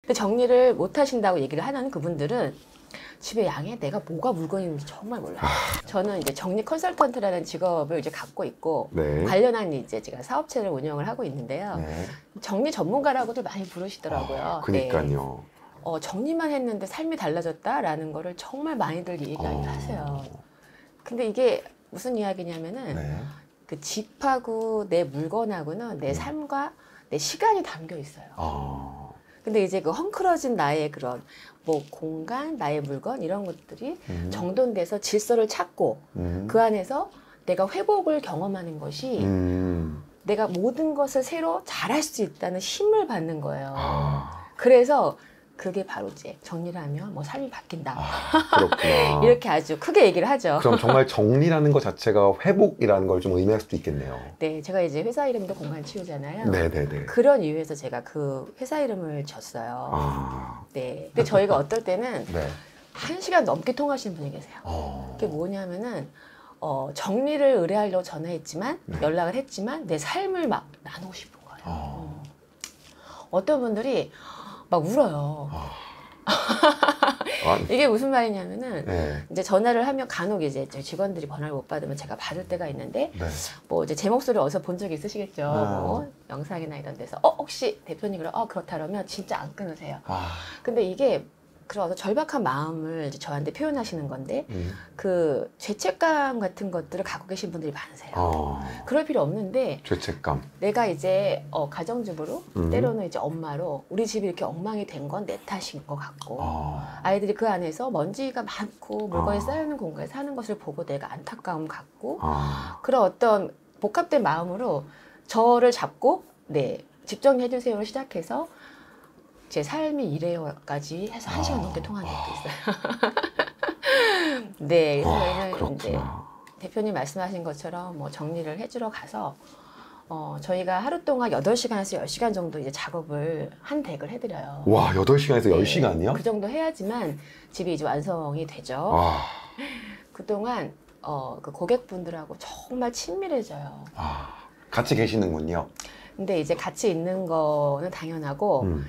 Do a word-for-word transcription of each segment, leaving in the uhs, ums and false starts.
근데 정리를 못 하신다고 얘기를 하는 그분들은 집에 양에 내가 뭐가 물건이 있는지 정말 몰라요. 아. 저는 이제 정리 컨설턴트라는 직업을 이제 갖고 있고 네. 관련한 이제 제가 사업체를 운영을 하고 있는데요. 네. 정리 전문가라고도 많이 부르시더라고요. 아, 그니까요. 네. 어, 정리만 했는데 삶이 달라졌다라는 거를 정말 많이들 얘기를 어. 하세요. 근데 이게 무슨 이야기냐면은 네. 그 집하고 내 물건하고는 내 음. 삶과 내 시간이 담겨 있어요. 아. 근데 이제 그 헝클어진 나의 그런 뭐 공간, 나의 물건 이런 것들이 음. 정돈돼서 질서를 찾고 음. 그 안에서 내가 회복을 경험하는 것이 음. 내가 모든 것을 새로 잘할 수 있다는 힘을 받는 거예요. 아. 그래서 그게 바로 이제 정리를 하면 뭐 삶이 바뀐다. 아, 그렇구나. 이렇게 아주 크게 얘기를 하죠. 그럼 정말 정리라는 것 자체가 회복이라는 걸 좀 의미할 수도 있겠네요. 네, 제가 이제 회사 이름도 공간치유잖아요. 네네네. 그런 이유에서 제가 그 회사 이름을 줬어요. 아. 네. 근데 저희가 어떨 때는 네. 한 시간 넘게 통화하시는 분이 계세요. 어. 그게 뭐냐면은 어, 정리를 의뢰하려고 전화했지만 네. 연락을 했지만 내 삶을 막 나누고 싶은 거예요. 어. 어떤 분들이 막 울어요. 아. 아. 이게 무슨 말이냐면은 네. 이제 전화를 하면 간혹 이제 저희 직원들이 번호를 못 받으면 제가 받을 때가 있는데 네. 뭐 이제 제 목소리 어디서 본 적 있으시겠죠. 아. 뭐 영상이나 이런 데서 어 혹시 대표님 그럼 어 그렇다 그러면 진짜 안 끊으세요. 아. 근데 이게 그래서 절박한 마음을 이제 저한테 표현하시는 건데 음. 그 죄책감 같은 것들을 갖고 계신 분들이 많으세요. 어. 그럴 필요 없는데 죄책감. 내가 이제 어, 가정주부로 음. 때로는 이제 엄마로 우리 집이 이렇게 엉망이 된 건 내 탓인 것 같고 어. 아이들이 그 안에서 먼지가 많고 물건이 아. 쌓여있는 공간에 사는 것을 보고 내가 안타까움 갖고 아. 그런 어떤 복합된 마음으로 저를 잡고 네, 집 정리해주세요를 시작해서 제 삶이 이래요까지 해서 한 시간 아. 넘게 통화한 적도 있어요. 네, 그래서 와, 저희는 이제 그렇구나. 대표님 말씀하신 것처럼 뭐 정리를 해주러 가서 어, 저희가 하루 동안 여덟 시간에서 열 시간 정도 이제 작업을 한 덱을 해드려요. 와, 여덟 시간에서 네, 열 시간이요? 그 정도 해야지만 집이 이제 완성이 되죠. 아. 그동안 어, 그 고객분들하고 정말 친밀해져요. 아. 같이 계시는군요. 근데 이제 같이 있는 거는 당연하고 음.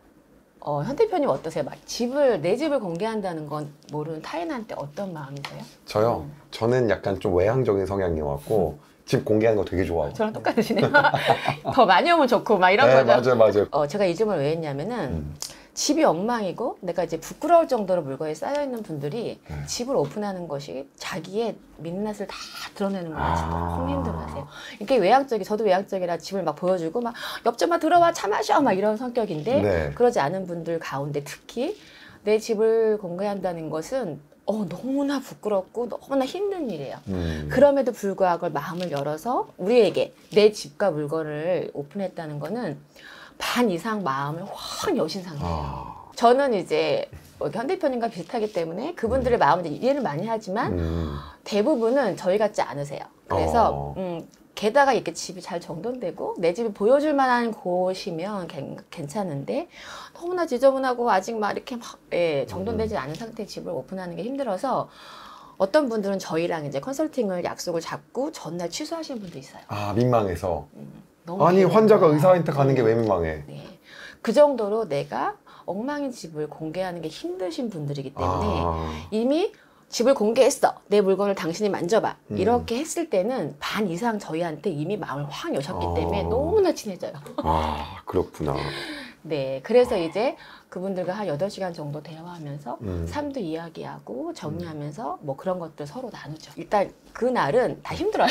어, 현 대표님 어떠세요? 막 집을 내 집을 공개한다는 건 모르는 타인한테 어떤 마음이세요? 저요? 음. 저는 약간 좀 외향적인 성향이어갖고 집 공개하는 거 되게 좋아하고. 저랑 똑같으시네요. 더 많이 오면 좋고 막 이런 네, 거죠. 맞아요, 맞아요. 어, 제가 이 점을 왜 했냐면은 음. 집이 엉망이고 내가 이제 부끄러울 정도로 물건이 쌓여있는 분들이 네. 집을 오픈하는 것이 자기의 민낯을 다 드러내는 걸 아. 진짜 너무 힘들어하세요. 이게 외향적이 저도 외향적이라 집을 막 보여주고 막 옆집만 들어와 차 마셔 막 이런 성격인데 네. 그러지 않은 분들 가운데 특히 내 집을 공개한다는 것은 어, 너무나 부끄럽고 너무나 힘든 일이에요. 음. 그럼에도 불구하고 마음을 열어서 우리에게 내 집과 물건을 오픈했다는 거는 반 이상 마음을 확 여신 상태예요. 아. 저는 이제 뭐 현 대표님과 비슷하기 때문에 그분들의 마음을 이제 이해를 많이 하지만 음. 대부분은 저희 같지 않으세요. 그래서 어. 음, 게다가 이렇게 집이 잘 정돈되고 내 집이 보여줄 만한 곳이면 괜- 괜찮은데 너무나 지저분하고 아직 막 이렇게 막 예, 정돈되지 않은 상태의 집을 오픈하는 게 힘들어서 어떤 분들은 저희랑 이제 컨설팅을 약속을 잡고 전날 취소하시는 분도 있어요. 아, 민망해서. 너무 아니, 힘들어요. 환자가 의사한테 가는 게 왜 민망해? 네. 그 정도로 내가 엉망인 집을 공개하는 게 힘드신 분들이기 때문에 아. 이미 집을 공개했어. 내 물건을 당신이 만져봐. 음. 이렇게 했을 때는 반 이상 저희한테 이미 마음을 확 여셨기 아. 때문에 너무나 친해져요. 아, 그렇구나. 네. 그래서 이제 그분들과 한 여덟 시간 정도 대화하면서 음. 삶도 이야기하고 정리하면서 뭐 그런 것들 서로 나누죠. 일단 그날은 다 힘들어요.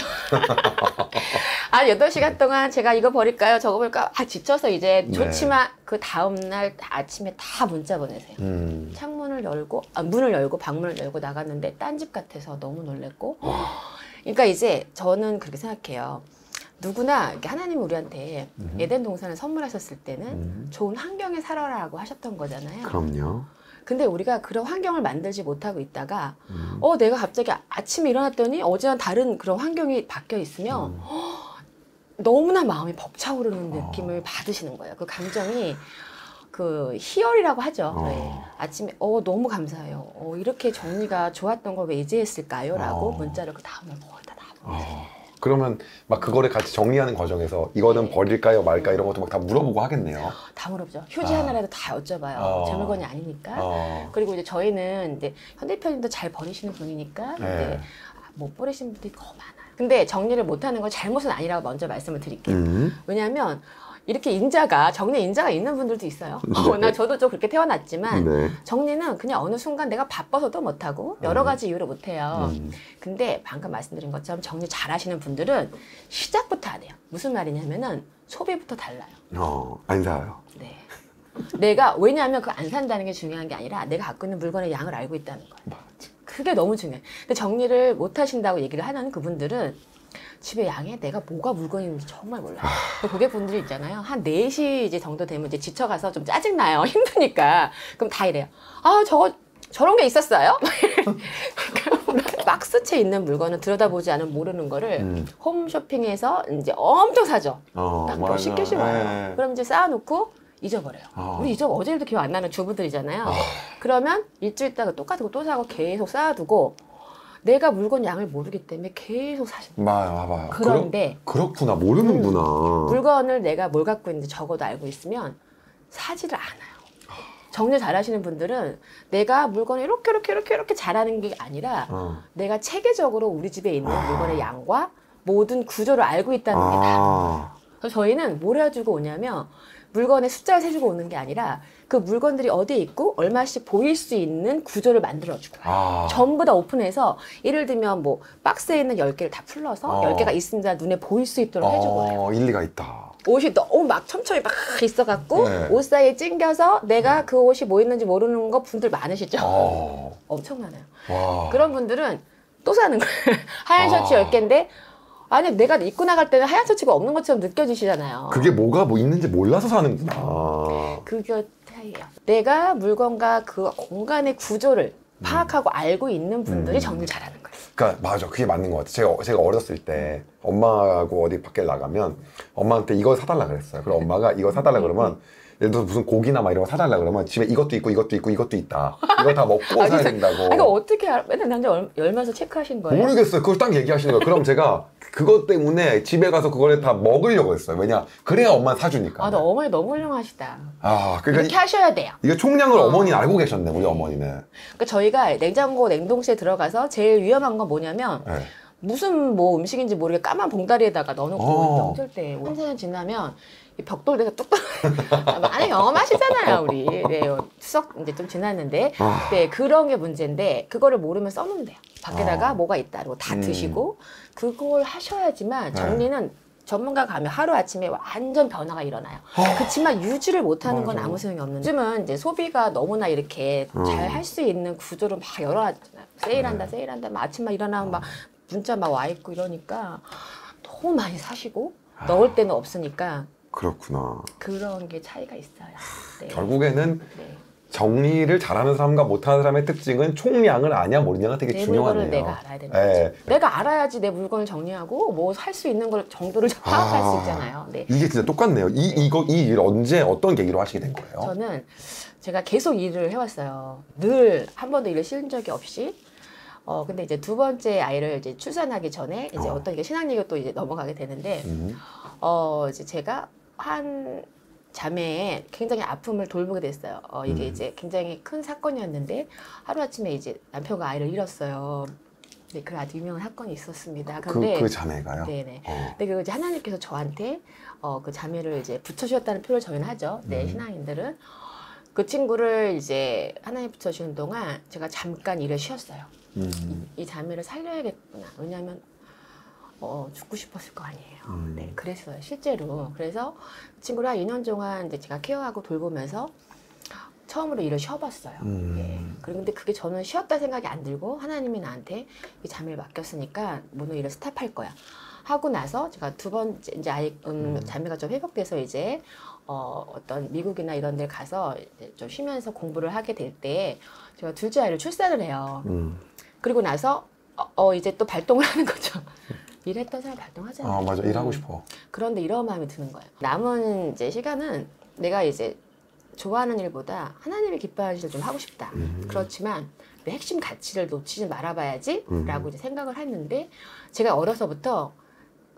한 여덟 시간 동안 제가 이거 버릴까요? 저거 버릴까요? 아, 지쳐서 이제 네. 좋지만 그 다음날 아침에 다 문자 보내세요. 음. 창문을 열고, 아, 문을 열고 방문을 열고 나갔는데 딴 집 같아서 너무 놀랬고. 그러니까 이제 저는 그렇게 생각해요. 누구나 이렇게 하나님이 우리한테 음. 에덴 동산을 선물하셨을 때는 음. 좋은 환경에 살아라고 하셨던 거잖아요. 그럼요. 근데 우리가 그런 환경을 만들지 못하고 있다가 음. 어 내가 갑자기 아침에 일어났더니 어제랑 다른 그런 환경이 바뀌어 있으면 음. 너무나 마음이 벅차오르는 어. 느낌을 받으시는 거예요. 그 감정이 그 희열이라고 하죠. 어. 네. 아침에 어 너무 감사해요. 어, 이렇게 정리가 좋았던 걸 왜 이제 했을까요? 라고 어. 문자를 그 다음날 거의 다 보내세요. 아, 그러면 막 그거를 같이 정리하는 과정에서 이거는 네. 버릴까요 말까 이런 것도 막 다 물어보고 하겠네요. 다 물어보죠. 휴지 아. 하나라도 다 여쭤봐요. 어. 제 물건이 아니니까. 어. 그리고 이제 저희는 이제 현 대표님도 잘 버리시는 분이니까 네. 이제 못 버리시는 분들이 더 많아요. 근데 정리를 못하는 건 잘못은 아니라고 먼저 말씀을 드릴게요. 음. 왜냐하면 이렇게 인자가 정리 인자가 있는 분들도 있어요. 어, 나 저도 좀 그렇게 태어났지만 네. 정리는 그냥 어느 순간 내가 바빠서도 못하고 여러 음. 가지 이유로 못해요. 음. 근데 방금 말씀드린 것처럼 정리 잘 하시는 분들은 시작부터 안 해요. 무슨 말이냐면은 소비부터 달라요. 어, 안 사요. 네. 내가 왜냐하면 그 안 산다는 게 중요한 게 아니라 내가 갖고 있는 물건의 양을 알고 있다는 거예요. 맞아. 그게 너무 중요해. 근데 정리를 못 하신다고 얘기를 하는 그분들은 집에 양에 내가 뭐가 물건이 있는지 정말 몰라요. 그 고객분들이 있잖아요. 한 네 시 이제 정도 되면 이제 지쳐가서 좀 짜증나요. 힘드니까. 그럼 다 이래요. 아, 저거, 저런 게 있었어요? 박스채 있는 물건은 들여다보지 않으면 모르는 거를 음. 홈쇼핑에서 이제 엄청 사죠. 어, 딱 맞아. 몇십 개씩 와요. 네. 그럼 이제 쌓아놓고 잊어버려요. 어. 우리 잊어 어제도 기억 안 나는 주부들이잖아요. 어. 그러면 일주일 있다가 똑같은 거 또 사고 계속 쌓아두고 내가 물건 양을 모르기 때문에 계속 사시는 거예요. 봐요, 봐봐요. 그런데 그렇, 그렇구나. 모르는구나. 물건을 내가 뭘 갖고 있는지 적어도 알고 있으면 사지를 않아요. 정리 잘 하시는 분들은 내가 물건을 이렇게 이렇게 이렇게 이렇게 잘하는 게 아니라 어. 내가 체계적으로 우리 집에 있는 아. 물건의 양과 모든 구조를 알고 있다는 게 다른 거예요. 아. 그래서 저희는 뭘 해주고 오냐면 물건의 숫자를 세주고 오는 게 아니라 그 물건들이 어디에 있고 얼마씩 보일 수 있는 구조를 만들어주고 와요. 아. 전부 다 오픈해서 예를 들면 뭐 박스에 있는 열 개를 다 풀러서 어. 열 개가 있습니다. 눈에 보일 수 있도록 해주고 와요. 어, 일리가 있다. 옷이 너무 막 촘촘히 막 있어갖고 네. 옷 사이에 찡겨서 내가 그 옷이 뭐 있는지 모르는 거 분들 많으시죠? 어. 엄청 많아요. 와. 그런 분들은 또 사는 거예요. 하얀 아. 셔츠 열 개인데 아니 내가 입고 나갈 때는 하얀 셔츠가 없는 것처럼 느껴지시잖아요. 그게 뭐가 뭐 있는지 몰라서 사는구나. 그게 차이예요. 내가 물건과 그 공간의 구조를 파악하고 알고 있는 분들이 음. 정리를 잘하는 거예요. 그러니까 맞아. 그게 맞는 것 같아요. 제가, 제가 어렸을 때 엄마하고 어디 밖에 나가면 엄마한테 이거 사달라 그랬어요. 그럼 엄마가 이거 사달라 그러면 예를 들어서 무슨 고기나 막 이런 거 사달라 그러면 집에 이것도 있고 이것도 있고 이것도 있다. 이거 다 먹고 아, 사야 진짜. 된다고. 아, 이거 어떻게 알아? 맨날 남자 열- 열면서 체크하신 거예요? 모르겠어요. 그걸 딱 얘기하시는 거예요. 그럼 제가 그것 때문에 집에 가서 그걸 다 먹으려고 했어요. 왜냐? 그래야 엄마는 사주니까. 아, 너 어머니 너무 훌륭하시다. 아, 그러니까 이렇게 하셔야 돼요. 이, 게 총량을 어. 어. 머니는 알고 계셨네, 우리 어머니는. 그러니까 저희가 냉장고 냉동실에 들어가서 제일 위험한 건 뭐냐면 네. 무슨 뭐 음식인지 모르게 까만 봉다리에다가 넣어놓고 어. 명절 때 한 사 년 지나면 이 벽돌에서 뚝뚝 많이 경험하시잖아요 우리. 네, 추석 이제 좀 지났는데 아. 네 그런 게 문제인데 그거를 모르면 써놓는데요. 밖에다가 아. 뭐가 있다고 다 음. 드시고 그걸 하셔야지만 네. 정리는 전문가 가면 하루 아침에 완전 변화가 일어나요. 아. 그렇지만 유지를 못하는 건 맞아. 아무 소용이 없는. 요즘은 이제 소비가 너무나 이렇게 음. 잘 할 수 있는 구조를 막 열어놨잖아요. 세일한다, 네. 세일한다. 막 아침만 일어나면 막 문자 막 와 있고 이러니까 너무 많이 사시고 넣을 데는 없으니까 그렇구나. 그런 게 차이가 있어요. 네. 결국에는 네. 정리를 잘하는 사람과 못하는 사람의 특징은 총량을 아냐 모르냐가 되게 내 중요하네요. 물건을 내가 알아야 되는 네. 거죠. 내가 알아야지 내 물건을 정리하고 뭐 살 수 있는 걸 정도를 파악할 아. 수 있잖아요. 네. 이게 진짜 똑같네요. 이, 이거, 이 일 언제 어떤 계기로 하시게 된 거예요? 저는 제가 계속 일을 해왔어요. 늘 한 번도 일을 쉬는 적이 없이. 어 근데 이제 두 번째 아이를 이제 출산하기 전에 이제 어. 어. 떤 이게 신앙리교 또 이제 넘어가게 되는데 음. 어 이제 제가 한 자매의 굉장히 아픔을 돌보게 됐어요. 어 이게 음. 이제 굉장히 큰 사건이었는데 하루 아침에 이제 남편과 아이를 잃었어요. 네, 그 아주 유명한 사건이 있었습니다. 그, 근데 그 자매가요? 네네. 어. 근데 그 이제 하나님께서 저한테 어 그 자매를 이제 붙여주셨다는 표를 저희는 하죠. 네, 음. 신앙인들은 그 친구를 이제 하나님 붙여주는 동안 제가 잠깐 일을 쉬었어요. 음. 이 자매를 살려야겠구나. 왜냐하면 어, 죽고 싶었을 거 아니에요. 음. 네, 그랬어요. 실제로. 그래서 그 친구를 한 이 년 동안 이제 제가 케어하고 돌보면서 처음으로 일을 쉬어봤어요. 음. 예. 그런데 그게 저는 쉬었다 생각이 안 들고 하나님이 나한테 이 자매를 맡겼으니까 오늘 일을 스탑할 거야. 하고 나서 제가 두 번째 이제 아이 음, 음. 자매가 좀 회복돼서 이제 어, 어떤 미국이나 이런 데 가서 이제 좀 쉬면서 공부를 하게 될 때 제가 둘째 아이를 출산을 해요. 음. 그리고 나서 어, 어, 이제 또 발동을 하는 거죠. 일했던 사람 발동하잖아요. 아, 맞아. 일하고 싶어. 그런데 이런 마음이 드는 거예요. 남은 이제 시간은 내가 이제 좋아하는 일보다 하나님이 기뻐하는 일을 좀 하고 싶다. 음. 그렇지만 내 핵심 가치를 놓치지 말아봐야지 음. 라고 이제 생각을 했는데 제가 어려서부터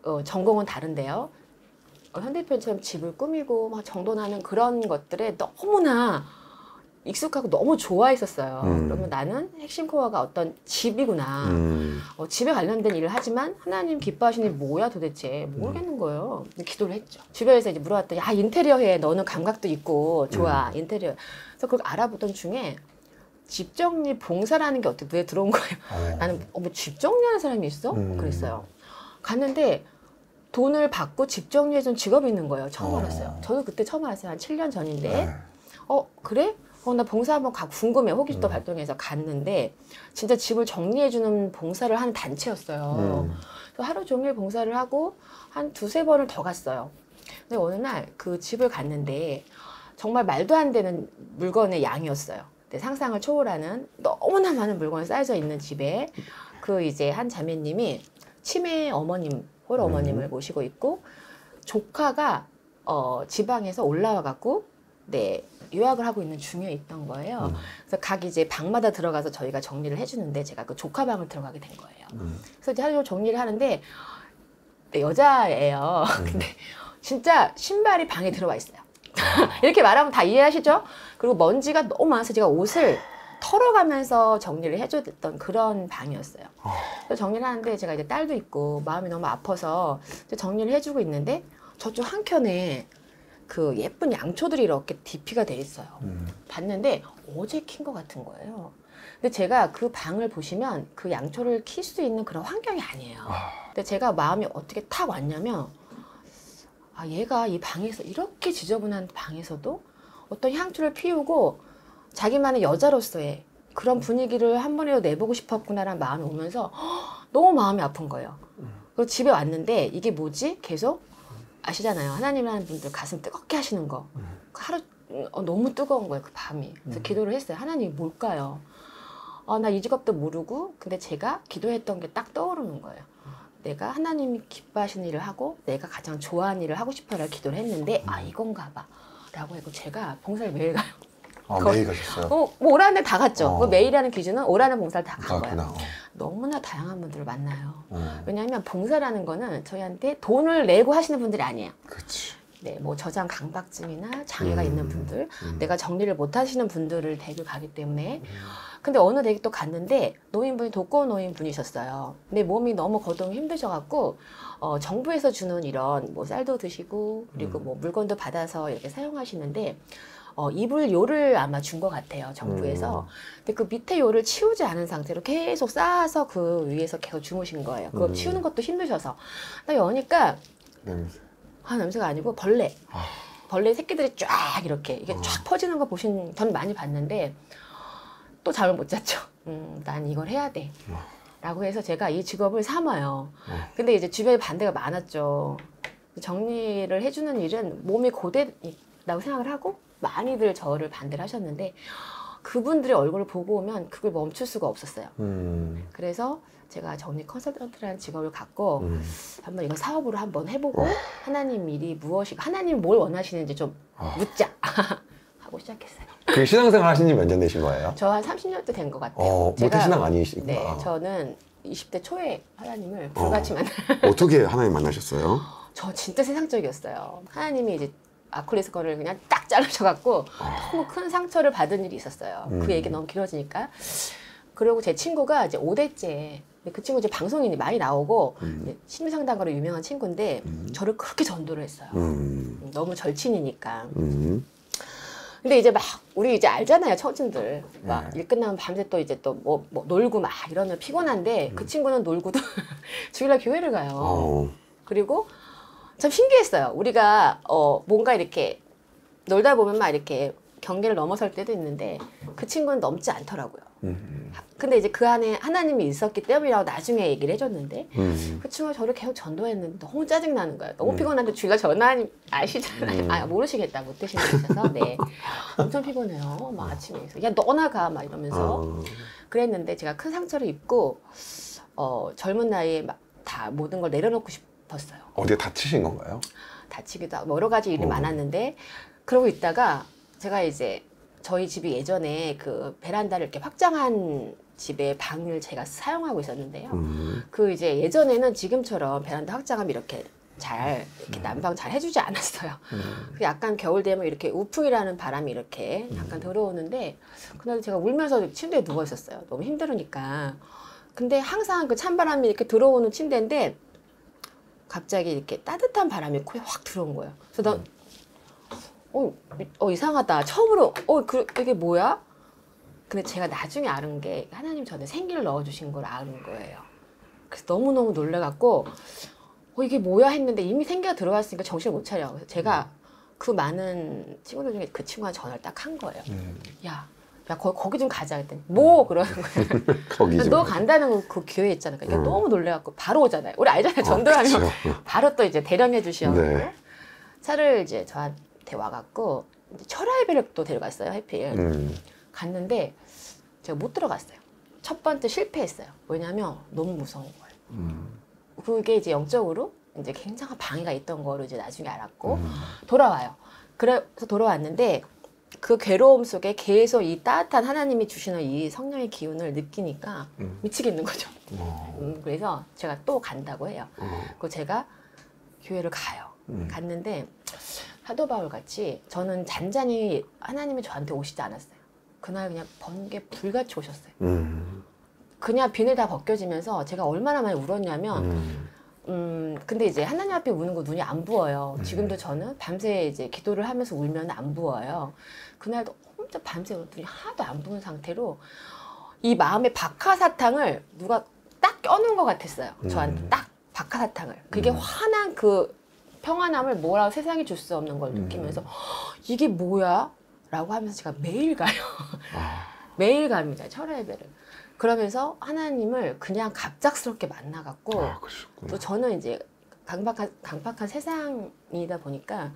어, 전공은 다른데요. 어, 현 대표처럼 집을 꾸미고 막 정돈하는 그런 것들에 너무나 익숙하고 너무 좋아했었어요. 음. 그러면 나는 핵심 코어가 어떤 집이구나. 음. 어, 집에 관련된 일을 하지만 하나님 기뻐하시는 일이 뭐야 도대체 모르겠는 거예요. 근데 기도를 했죠. 주변에서 이제 물어봤더니 야 인테리어 해. 너는 감각도 있고 좋아 음. 인테리어. 그래서 그걸 알아보던 중에 집 정리 봉사라는 게 어떻게 눈에 들어온 거예요. 어. 나는 어, 뭐 집 정리하는 사람이 있어? 음. 그랬어요. 갔는데 돈을 받고 집 정리해준 직업이 있는 거예요. 처음 어. 알았어요. 저도 그때 처음 알았어요. 한 칠 년 전인데 네. 어 그래? 어, 나 봉사 한번 가 궁금해. 호기심도 음. 발동해서 갔는데 진짜 집을 정리해주는 봉사를 하는 단체였어요. 음. 그래서 하루 종일 봉사를 하고 한 두세 번을 더 갔어요. 근데 어느 날 그 집을 갔는데 정말 말도 안 되는 물건의 양이었어요. 근데 상상을 초월하는 너무나 많은 물건이 쌓여져 있는 집에 그 이제 한 자매님이 치매 어머님, 홀 어머님을 음. 모시고 있고 조카가 어, 지방에서 올라와 갖고 네 유학을 하고 있는 중에 있던 거예요. 음. 그래서 각 이제 방마다 들어가서 저희가 정리를 해주는데 제가 그 조카 방을 들어가게 된 거예요. 음. 그래서 이제 하루 종일 정리를 하는데 네, 여자예요. 음. 근데 진짜 신발이 방에 들어와 있어요. 이렇게 말하면 다 이해하시죠? 그리고 먼지가 너무 많아서 제가 옷을 털어가면서 정리를 해줬던 그런 방이었어요. 그래서 정리를 하는데 제가 이제 딸도 있고 마음이 너무 아파서 이제 정리를 해주고 있는데 저쪽 한켠에 그 예쁜 양초들이 이렇게 디피가 돼 있어요. 음. 봤는데 어제 킨 것 같은 거예요. 근데 제가 그 방을 보시면 그 양초를 킬 수 있는 그런 환경이 아니에요. 아. 근데 제가 마음이 어떻게 탁 왔냐면 아 얘가 이 방에서 이렇게 지저분한 방에서도 어떤 향초를 피우고 자기만의 여자로서의 그런 분위기를 한 번이라도 내보고 싶었구나라는 마음이 오면서 허, 너무 마음이 아픈 거예요. 그리고 집에 왔는데 이게 뭐지? 계속 아시잖아요. 하나님이라는 분들 가슴 뜨겁게 하시는 거. 그 하루 어, 너무 뜨거운 거예요. 그 밤이. 그래서 기도를 했어요. 하나님 뭘까요? 어, 나 이 직업도 모르고 근데 제가 기도했던 게 딱 떠오르는 거예요. 내가 하나님이 기뻐하시는 일을 하고 내가 가장 좋아하는 일을 하고 싶어라 기도를 했는데 아 이건가 봐 라고 해서 제가 봉사를 매일 가요. 아, 거- 매일 가셨어요? 어, 뭐 오라는 데 다 갔죠. 어. 그 매일하는 기준은 오라는 봉사를 다 간 거예요. 그렇구나. 어. 너무나 다양한 분들을 만나요. 어. 왜냐하면 봉사라는 거는 저희한테 돈을 내고 하시는 분들이 아니에요. 그렇지. 네, 뭐 저장 강박증이나 장애가 음, 있는 분들, 음. 내가 정리를 못 하시는 분들을 댁을 가기 때문에. 근데 어느 댁에 또 갔는데 노인분이 독거 노인분이셨어요. 근데 몸이 너무 거동이 힘드셔갖고 어, 정부에서 주는 이런 뭐 쌀도 드시고 그리고 뭐 물건도 받아서 이렇게 사용하시는데 어, 이불 요를 아마 준 것 같아요, 정부에서. 음. 근데 그 밑에 요를 치우지 않은 상태로 계속 쌓아서 그 위에서 계속 주무신 거예요. 그거 음. 치우는 것도 힘드셔서. 나 여니까 냄새. 아, 냄새가 아니고 벌레. 아. 벌레 새끼들이 쫙 이렇게 이게 어. 쫙 퍼지는 거 보신 전 많이 봤는데 또 잠을 못 잤죠. 음, 난 이걸 해야 돼. 어. 라고 해서 제가 이 직업을 삼아요. 어. 근데 이제 주변에 반대가 많았죠. 정리를 해주는 일은 몸이 고되다고 생각을 하고 많이들 저를 반대를 하셨는데 그분들의 얼굴을 보고 오면 그걸 멈출 수가 없었어요. 음. 그래서 제가 정리 컨설턴트라는 직업을 갖고 음. 한번 이거 사업으로 한번 해보고 하나님 일이 무엇이고 하나님 뭘 원하시는지 좀 묻자 하고 시작했어요. 그 신앙생활 하신 지 몇 년 되신 거예요? 저 한 삼십 년째 된 것 같아요. 어, 모태 신앙 아니시구나. 네, 저는 이십 대 초에 하나님을 불같이 어. 만나. 어떻게 하나님 만나셨어요? 저 진짜 세상적이었어요. 하나님이 이제 아킬레스 건을 그냥 딱 자르셔갖고 너무 큰 상처를 받은 일이 있었어요. 음. 그 얘기 너무 길어지니까. 그리고 제 친구가 이제 오 대째. 그 친구 이제 방송인이 많이 나오고 음. 이제 심리상담가로 유명한 친구인데 음. 저를 그렇게 전도를 했어요. 음. 너무 절친이니까. 음. 근데 이제 막 우리 이제 알잖아요, 처진들. 막 네. 일 끝나면 밤새 또 이제 또 뭐 뭐 놀고 막 이러면 피곤한데 그 친구는 놀고도 주일날 교회를 가요. 음. 어. 그리고 참 신기했어요. 우리가 어 뭔가 이렇게 놀다 보면 막 이렇게 경계를 넘어설 때도 있는데 그 친구는 넘지 않더라고요. 음. 근데 이제 그 안에 하나님이 있었기 때문이라고 나중에 얘기를 해줬는데 음. 그 친구가 저를 계속 전도했는데 너무 짜증나는 거예요. 너무 음. 피곤한데 주일날 전화하니 아시잖아요. 음. 아 모르시겠다. 못 드시는 분이셔서 네. 엄청 피곤해요. 막 아침에 야 너나 가 막 이러면서 어. 그랬는데 제가 큰 상처를 입고 어, 젊은 나이에 막 다 모든 걸 내려놓고 싶었어요. 어디에 다치신 건가요? 다치기도 하고 여러 가지 일이 어. 많았는데 그러고 있다가 제가 이제 저희 집이 예전에 그 베란다를 이렇게 확장한 집에 방을 제가 사용하고 있었는데요. 음. 그 이제 예전에는 지금처럼 베란다 확장하면 이렇게 잘 이렇게 난방 잘 해주지 않았어요. 음. 그 약간 겨울 되면 이렇게 우풍이라는 바람이 이렇게 약간 들어오는데 그날 제가 울면서 침대에 누워 있었어요. 너무 힘들으니까. 근데 항상 그 찬바람이 이렇게 들어오는 침대인데 갑자기 이렇게 따뜻한 바람이 코에 확 들어온 거예요. 그래서 난 어, 어 이상하다. 처음으로 어 그, 이게 뭐야? 근데 제가 나중에 알은 게 하나님 저한테 생기를 넣어주신 걸 아는 거예요. 그래서 너무너무 놀래갖고 어 이게 뭐야 했는데 이미 생기가 들어갔으니까 정신을 못 차려. 그래서 제가 그 많은 친구들 중에 그 친구한테 전화를 딱 한 거예요. 음. 야, 야 거, 거기 좀 가자 했더니 뭐 그러는 거예요. 거기 좀 너 가자. 간다는 거 그 교회 있잖아요. 그러니까 음. 너무 놀래갖고 바로 오잖아요. 우리 알잖아요. 전도하면 그쵸. 바로 또 이제 대령해 주셔갖고 네. 차를 이제 저한테 와갖고 이제 철화예배를 또 데려갔어요. 해필. 음. 갔는데 제가 못 들어갔어요. 첫 번째 실패했어요. 왜냐면 너무 무서운 거예요. 음. 그게 이제 영적으로 이제 굉장한 방해가 있던 거를 이제 나중에 알았고 음. 돌아와요. 그래서 돌아왔는데 그 괴로움 속에 계속 이 따뜻한 하나님이 주시는 이 성령의 기운을 느끼니까 음. 미치겠는 거죠. 어. 음, 그래서 제가 또 간다고 해요. 어. 그 제가 교회를 가요. 음. 갔는데 사도 바울 같이 저는 잔잔히 하나님이 저한테 오시지 않았어요. 그날 그냥 번개 불같이 오셨어요. 음. 그냥 비늘 다 벗겨지면서 제가 얼마나 많이 울었냐면 음. 음 근데 이제 하나님 앞에 우는 거 눈이 안 부어요. 지금도 저는 밤새 이제 기도를 하면서 울면 안 부어요. 그날도 혼자 밤새 눈이 하나도 안 부은 상태로 이 마음의 박하사탕을 누가 딱 껴놓은 것 같았어요. 저한테 음. 딱 박하사탕을. 그게 음. 환한 그 평안함을 뭐라고 세상에 줄 수 없는 걸 느끼면서 이게 뭐야? 라고 하면서 제가 매일 가요. 아. 매일 갑니다. 철야 예배를. 그러면서 하나님을 그냥 갑작스럽게 만나갖고 아, 그러셨구나. 또 저는 이제 강박한, 강박한 세상이다 보니까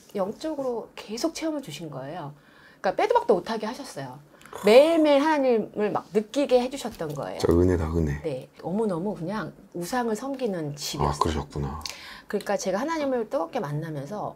영적으로 계속 체험을 주신 거예요. 그러니까 빼도 박도 못하게 하셨어요. 매일매일 하나님을 막 느끼게 해주셨던 거예요. 저 은혜다, 은혜. 네, 너무너무 그냥 우상을 섬기는 집이었어요. 아, 그러셨구나. 그러니까 제가 하나님을 뜨겁게 만나면서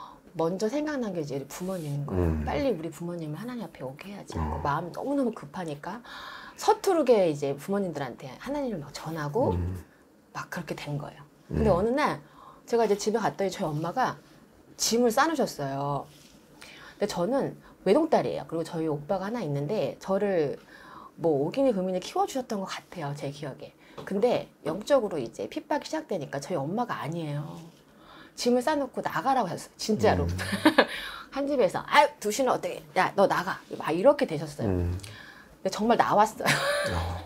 먼저 생각난 게 이제 우리 부모님인 거예요. 음. 빨리 우리 부모님을 하나님 앞에 오게 해야지. 어. 마음이 너무너무 급하니까 서투르게 이제 부모님들한테 하나님을 막 전하고 음. 막 그렇게 된 거예요. 근데 음. 어느 날 제가 이제 집에 갔더니 저희 엄마가 짐을 싸놓으셨어요. 근데 저는 외동딸이에요. 그리고 저희 오빠가 하나 있는데 저를 뭐 오기니 금이니 키워주셨던 것 같아요. 제 기억에. 근데 영적으로 이제 핍박이 시작되니까 저희 엄마가 아니에요. 짐을 싸놓고 나가라고 하셨어요. 진짜로. 음. 한 집에서 아 두시는 어떻게 야 너 나가 막 이렇게 되셨어요. 음. 근데 정말 나왔어요. 아.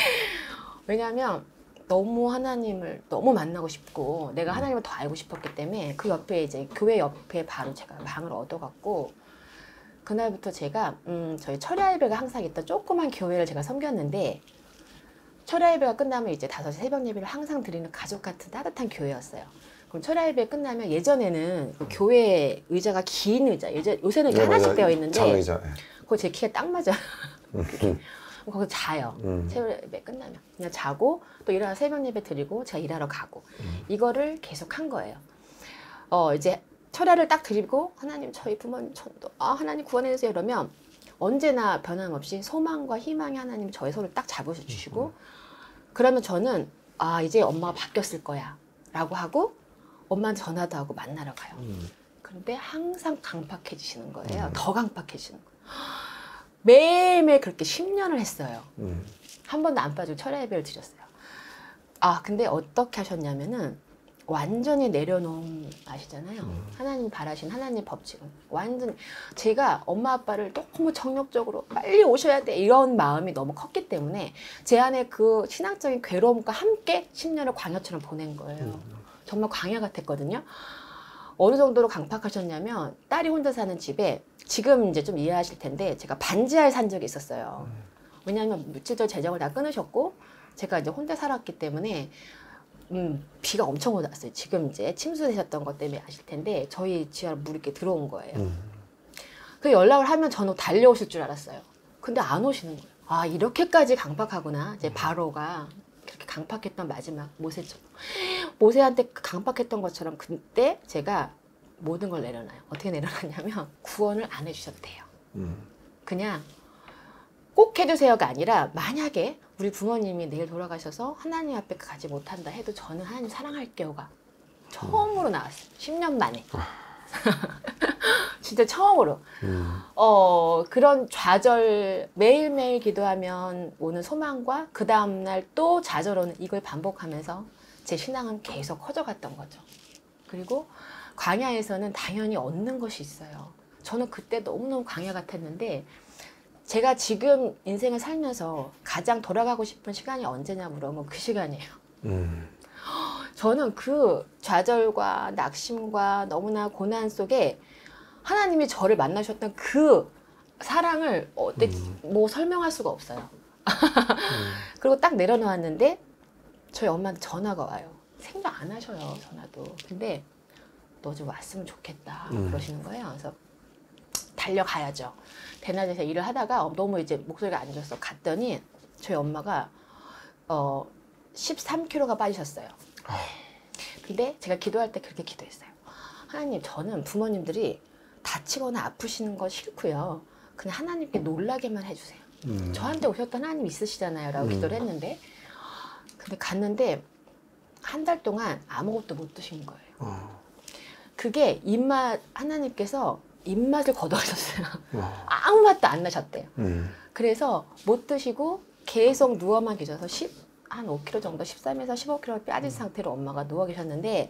왜냐하면 너무 하나님을 너무 만나고 싶고 내가 하나님을 더 알고 싶었기 때문에 그 옆에 이제 교회 옆에 바로 제가 방을 얻어갖고 그날부터 제가 음 저희 철야 예배가 항상 있던 조그만 교회를 제가 섬겼는데 철야 예배가 끝나면 이제 다섯 시 새벽 예배를 항상 드리는 가족 같은 따뜻한 교회였어요. 그럼 철야 예배 끝나면 예전에는 그 교회 의자가 긴 의자, 예전, 요새는 이렇게 네, 하나씩 맞아요. 되어 있는데 장의자. 예. 그거 제 키가 딱 맞아요. 음. 거기서 자요. 음. 철야 예배 끝나면 그냥 자고 또 일어나 새벽 예배 드리고 제가 일하러 가고 음. 이거를 계속 한 거예요. 어 이제 철야를 딱 드리고 하나님 저희 부모님 전도 아 하나님 구원해 주세요 이러면 언제나 변함없이 소망과 희망의 하나님 저의 손을 딱 잡으셔 주시고 그러면 저는 아 이제 엄마가 바뀌었을 거야 라고 하고 엄마한테 전화도 하고 만나러 가요. 음. 그런데 항상 강팍해지시는 거예요. 음. 더 강팍해지시는 거예요. 매일매일 그렇게 십 년을 했어요. 음. 한 번도 안 빠지고 철야 예배를 드렸어요. 아 근데 어떻게 하셨냐면은 완전히 내려놓은 아시잖아요. 음. 하나님 바라신 하나님 법칙은 완전 제가 엄마 아빠를 너무 정력적으로 빨리 오셔야 돼 이런 마음이 너무 컸기 때문에 제 안에 그 신앙적인 괴로움과 함께 십 년을 광야처럼 보낸 거예요. 음. 정말 광야 같았거든요. 어느 정도로 강팍하셨냐면 딸이 혼자 사는 집에 지금 이제 좀 이해하실 텐데 제가 반지하에 산 적이 있었어요. 왜냐하면 물질적 재정을 다 끊으셨고 제가 이제 혼자 살았기 때문에 음, 비가 엄청 오났어요. 지금 이제 침수되셨던 것 때문에 아실 텐데 저희 지하로 물이 이렇게 들어온 거예요. 음. 그 연락을 하면 저는 달려오실 줄 알았어요. 근데 안 오시는 거예요. 아 이렇게까지 강팍하구나. 이제 바로가 그렇게 강팍했던 마지막 모세처럼 모세한테 강팍했던 것처럼 그때 제가 모든 걸 내려놔요. 어떻게 내려놨냐면 구원을 안 해주셔도 돼요. 음. 그냥 꼭 해주세요가 아니라 만약에 우리 부모님이 내일 돌아가셔서 하나님 앞에 가지 못한다 해도 저는 하나님 사랑할게요가 처음으로 나왔어요. 십 년 만에. 진짜 처음으로. 음. 어, 그런 좌절, 매일매일 기도하면 오는 소망과 그 다음날 또 좌절 오는 이걸 반복하면서 제 신앙은 계속 커져갔던 거죠. 그리고 광야에서는 당연히 얻는 것이 있어요. 저는 그때 너무너무 광야 같았는데 제가 지금 인생을 살면서 가장 돌아가고 싶은 시간이 언제냐 물어보면 그 시간이에요. 음. 저는 그 좌절과 낙심과 너무나 고난 속에 하나님이 저를 만나셨던 그 사랑을 어때 음. 뭐 설명할 수가 없어요. 음. 그리고 딱 내려놓았는데 저희 엄마한테 전화가 와요. 생각 안 하셔요, 전화도. 근데 너 좀 왔으면 좋겠다 음. 그러시는 거예요. 그래서 달려가야죠. 대낮에서 일을 하다가 너무 이제 목소리가 안 좋아서 갔더니 저희 엄마가 어 십삼 킬로그램가 빠지셨어요. 아. 근데 제가 기도할 때 그렇게 기도했어요. 하나님, 저는 부모님들이 다치거나 아프시는 거 싫고요. 그냥 하나님께 놀라게만 해주세요. 음. 저한테 오셨던 하나님 있으시잖아요. 라고 음. 기도를 했는데 근데 갔는데 한 달 동안 아무것도 못 드신 거예요. 어. 그게 입맛, 하나님께서 입맛을 거둬가셨어요. 어. 아무 맛도 안 나셨대요. 음. 그래서 못 드시고 계속 누워만 계셔서 십, 한 오 킬로그램 정도, 십삼에서 십오 킬로그램 빠진 상태로 엄마가 누워 계셨는데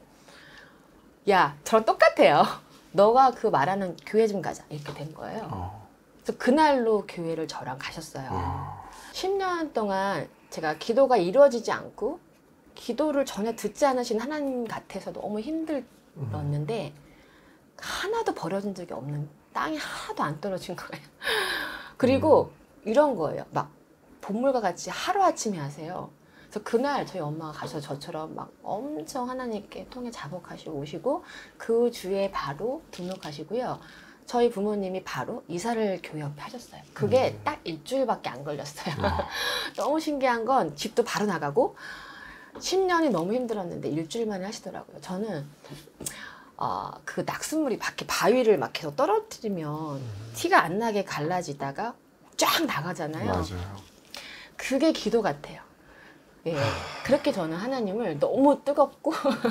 야, 저랑 똑같아요. 너가 그 말하는 교회 좀 가자. 이렇게 된 거예요. 어. 그래서 그날로 교회를 저랑 가셨어요. 어. 십 년 동안 제가 기도가 이루어지지 않고 기도를 전혀 듣지 않으신 하나님 같아서 너무 힘들었는데 하나도 버려진 적이 없는, 땅이 하나도 안 떨어진 거예요. 그리고 이런 거예요. 막 본물과 같이 하루아침에 하세요. 그래서 그날 저희 엄마가 가셔서 저처럼 막 엄청 하나님께 통해 자복하시고 오시고 그 주에 바로 등록하시고요. 저희 부모님이 바로 이사를 교회 옆에 하셨어요. 그게 딱 일주일밖에 안 걸렸어요. 너무 신기한 건 집도 바로 나가고 십 년이 너무 힘들었는데 일주일 만에 하시더라고요. 저는 어, 그 낙숫물이 밖에 바위를 막 계속 떨어뜨리면 티가 안 나게 갈라지다가 쫙 나가잖아요. 맞아요. 그게 기도 같아요. 예, 그렇게 저는 하나님을 너무 뜨겁고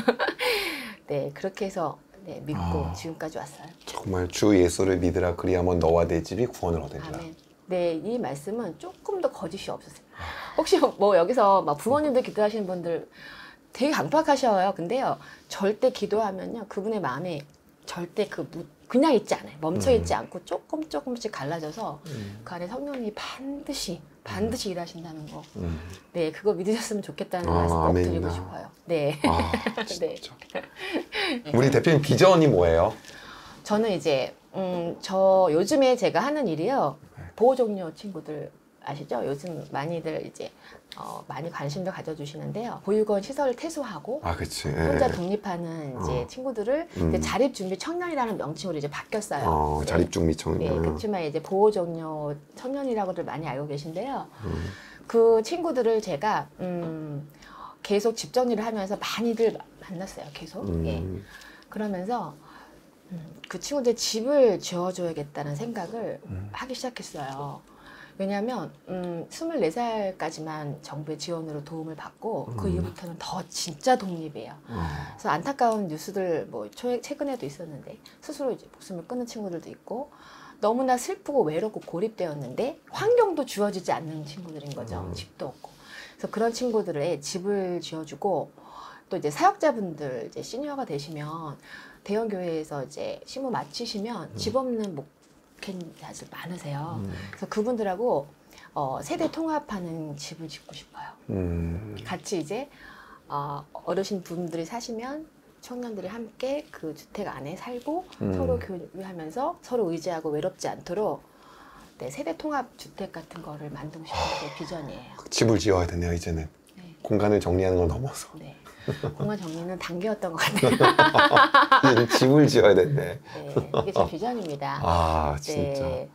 네, 그렇게 해서 네, 믿고 아. 지금까지 왔어요. 정말 주 예수를 믿으라 그리하면 너와 내 집이 구원을 얻으리라. 아멘. 네, 이 말씀은 조금 더 거짓이 없으세요. 혹시 뭐 여기서 막 부모님들 기도하시는 분들 되게 강박하셔요. 근데요, 절대 기도하면요, 그분의 마음에 절대 그 무, 그냥 있지 않아요. 멈춰 있지 음. 않고 조금 조금씩 갈라져서 음. 그 안에 성령이 반드시 반드시 일하신다는 거. 음. 네, 그거 믿으셨으면 좋겠다는 아, 말씀 꼭 아멘이다. 드리고 싶어요. 네. 아, 네. 진짜. 우리 대표님 비전이 뭐예요? 저는 이제 음, 저 요즘에 제가 하는 일이요, 보호 종료 친구들 아시죠? 요즘 많이들 이제 어, 많이 관심도 가져주시는데요. 보육원 시설을 퇴소하고 아, 그치. 혼자 예. 독립하는 이제 어. 친구들을 음. 이제 자립준비 청년이라는 명칭으로 이제 바뀌었어요. 어, 네. 자립중미 네, 청년. 그렇지만 이제 보호 종료 청년이라고들 많이 알고 계신데요. 음. 그 친구들을 제가 음, 계속 집 정리를 하면서 많이들 만났어요. 계속. 음. 예. 그러면서 음, 그 친구들 집을 지어줘야겠다는 생각을 음. 하기 시작했어요. 왜냐하면 음, 스물네 살까지만 정부의 지원으로 도움을 받고 그 음. 이후부터는 더 진짜 독립이에요. 어. 그래서 안타까운 뉴스들 뭐 초- 최근에도 있었는데 스스로 이제 목숨을 끊는 친구들도 있고 너무나 슬프고 외롭고 고립되었는데 환경도 주어지지 않는 친구들인 거죠. 음. 집도 없고. 그래서 그런 친구들의 집을 지어주고 또 이제 사역자분들 이제 시니어가 되시면 대형 교회에서 이제 시무 마치시면 집 없는 목회자들 많으세요. 음. 그래서 그분들하고 어, 세대 통합하는 집을 짓고 싶어요. 음. 같이 이제 어, 어르신 분들이 사시면 청년들이 함께 그 주택 안에 살고 음. 서로 교류하면서 서로 의지하고 외롭지 않도록 네, 세대 통합 주택 같은 거를 만들고 싶은 게 비전이에요. 집을 지어야 되네요, 이제는. 네. 공간을 정리하는 걸 넘어서. 네. 공간 정리는 단계였던 것 같아요. 이제는 집을 지어야 된대. 네, 이게 제 비전입니다. 아, 진짜. 네.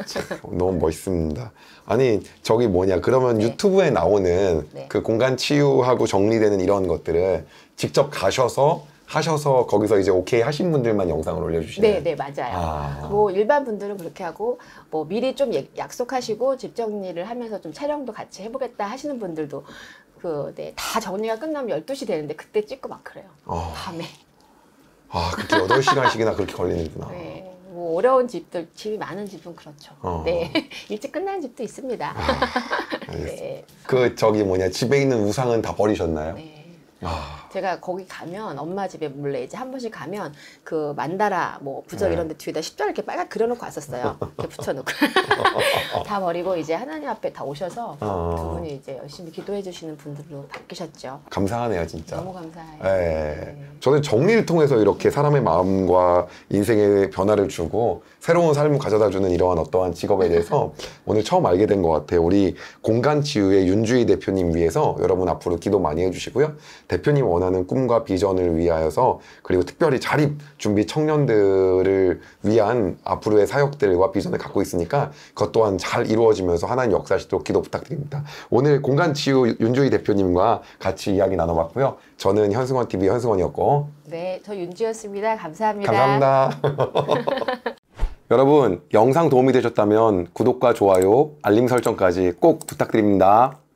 너무 멋있습니다. 아니, 저기 뭐냐. 그러면 네. 유튜브에 나오는 네. 그 공간 치유하고 정리되는 이런 것들을 직접 가셔서 하셔서 거기서 이제 오케이 하신 분들만 영상을 올려주시는. 네, 네, 맞아요. 아. 뭐 일반 분들은 그렇게 하고 뭐 미리 좀 예- 약속하시고 집 정리를 하면서 좀 촬영도 같이 해보겠다 하시는 분들도 그, 네, 다 정리가 끝나면 열두 시 되는데 그때 찍고 막 그래요. 어. 밤에. 아, 그렇게 여덟 시간씩이나 그렇게 걸리는구나. 네. 뭐 어려운 집들, 집이 많은 집은 그렇죠. 어. 네. 일찍 끝나는 집도 있습니다. 알겠습니다. 네. 그 저기 뭐냐 집에 있는 우상은 다 버리셨나요? 네. 아, 제가 거기 가면 엄마 집에 몰래 이제 한 번씩 가면 그 만다라 뭐 부적 네. 이런 데 뒤에다 십자가 이렇게 빨갛게 그려놓고 왔었어요. 이렇게 붙여놓고 다 버리고 이제 하나님 앞에 다 오셔서 어. 두 분이 이제 열심히 기도해 주시는 분들로 바뀌셨죠. 감사하네요 진짜. 너무 감사해요. 예. 네. 저는 정리를 통해서 이렇게 사람의 마음과 인생에 변화를 주고 새로운 삶을 가져다주는 이러한 어떠한 직업에 대해서 오늘 처음 알게 된 것 같아요. 우리 공간치유의 윤주희 대표님 위해서 여러분 앞으로 기도 많이 해주시고요. 대표님 원하는 꿈과 비전을 위하여서 그리고 특별히 자립 준비 청년들을 위한 앞으로의 사역들과 비전을 갖고 있으니까 그것 또한 잘 이루어지면서 하나님 역사하시도록 기도 부탁드립니다. 오늘 공간치유 윤주희 대표님과 같이 이야기 나눠봤고요. 저는 현승원티비 현승원이었고 네, 저 윤주였습니다. 감사합니다. 감사합니다. 여러분 영상 도움이 되셨다면 구독과 좋아요, 알림 설정까지 꼭 부탁드립니다.